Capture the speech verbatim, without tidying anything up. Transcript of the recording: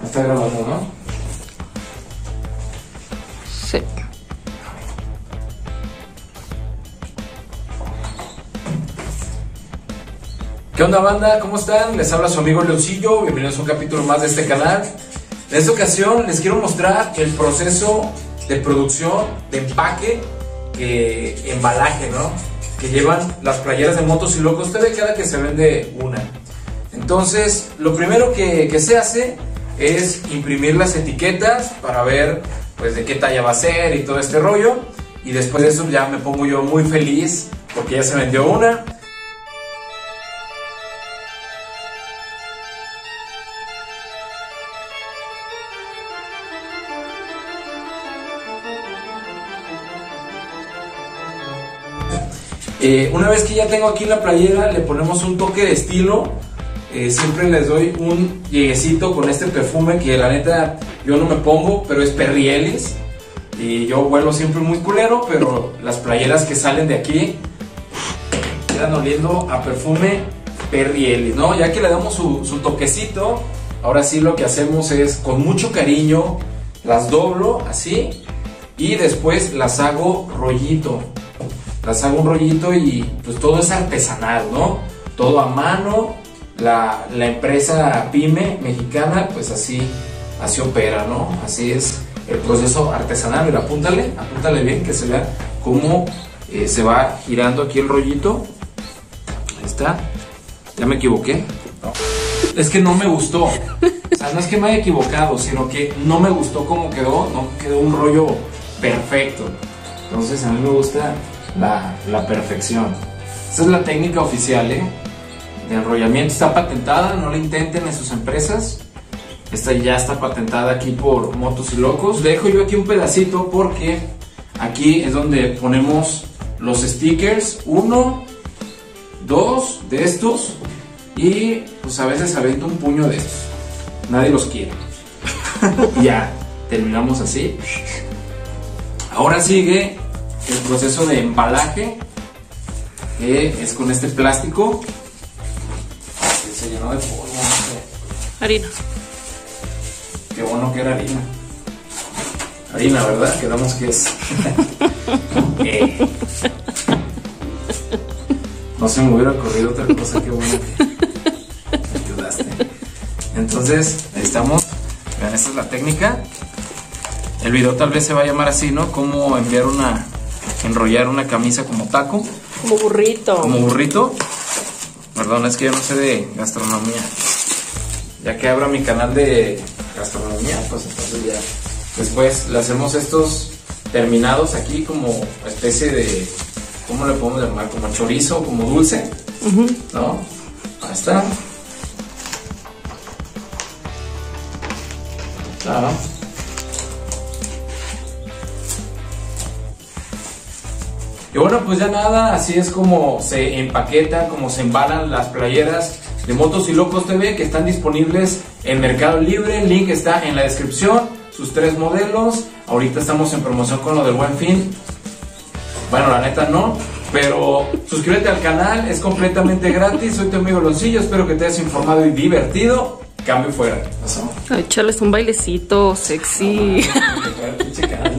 Está grabando, ¿no? Sí. ¿Qué onda, banda? ¿Cómo están? Les habla su amigo Leoncillo. Bienvenidos a un capítulo más de este canal. En esta ocasión les quiero mostrar el proceso de producción, de empaque, eh, embalaje, ¿no? Que llevan las playeras de Motos y Locos T V cada que se vende una. Entonces, lo primero que, que se hace es imprimir las etiquetas para ver pues de qué talla va a ser y todo este rollo. Y después de eso ya me pongo yo muy feliz porque ya se vendió una. Eh, una vez que ya tengo aquí la playera, le ponemos un toque de estilo. Eh, siempre les doy un lleguecito con este perfume que la neta yo no me pongo, pero es Perry Ellis. Y yo huelo siempre muy culero, pero las playeras que salen de aquí quedan oliendo a perfume Perry Ellis, ¿no? Ya que le damos su, su toquecito, ahora sí lo que hacemos es con mucho cariño las doblo así y después las hago rollito. Las hago un rollito y pues todo es artesanal, ¿no? Todo a mano. La, la empresa pyme mexicana pues así, así opera, ¿no? Así es el proceso artesanal. Mira, apúntale, apúntale bien que se vea cómo eh, se va girando aquí el rollito. Ahí está. ¿Ya me equivoqué? No. Es que no me gustó. O sea, no es que me haya equivocado, sino que no me gustó cómo quedó. No quedó un rollo perfecto. Entonces a mí me gusta la, la perfección. Esta es la técnica oficial, ¿eh? De enrollamiento. Está patentada, no la intenten en sus empresas. Esta ya está patentada aquí por Motos y Locos. Dejo yo aquí un pedacito porque aquí es donde ponemos los stickers. Uno, dos de estos y pues a veces aviento un puño de estos. Nadie los quiere. Ya, terminamos así. Ahora sigue el proceso de embalaje, que es con este plástico. Se llenó de polvo, no sé. Harina. Qué bueno que era harina. Harina, ¿verdad? Quedamos que es. eh. No se me hubiera ocurrido otra cosa, qué bueno que me ayudaste. Entonces, ahí estamos. Vean, esta es la técnica. El video tal vez se va a llamar así, ¿no? Cómo enviar una, enrollar una camisa como taco. Como burrito. Como burrito. Perdón, es que yo no sé de gastronomía. Ya que abra mi canal de gastronomía, pues entonces ya. Después le hacemos estos terminados aquí como especie de, ¿cómo le podemos llamar? Como chorizo, como dulce. Uh-huh. ¿No? Ahí está. Claro. Y bueno, pues ya nada, así es como se empaquetan, como se embalan las playeras de Motos y Locos T V que están disponibles en Mercado Libre. El link está en la descripción, sus tres modelos. Ahorita estamos en promoción con lo del Buen Fin. Bueno, la neta no, pero suscríbete al canal, es completamente gratis. Soy tu amigo Leoncillo, espero que te hayas informado y divertido. Cambio fuera. ¿Pasó? A echarles un bailecito sexy. No,